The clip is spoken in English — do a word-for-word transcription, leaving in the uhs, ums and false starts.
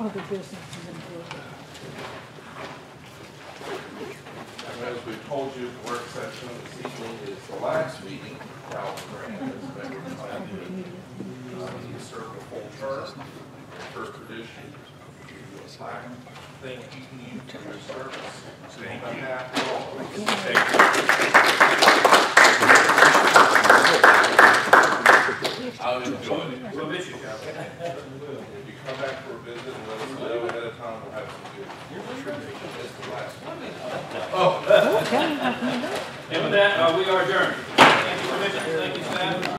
other businesses important. As we've told you, the work session this evening is the last meeting. Calvin Grant has been retired to um, he served a full term. Per tradition, I thank you for your service. Thank you. I'll enjoy it. We'll miss you, Calvin. If you come back for a visit and let us know ahead of time, we'll have some good. It's the last one. Oh. And with that, uh, we are adjourned. Thank you, Commissioner. Thank you, staff.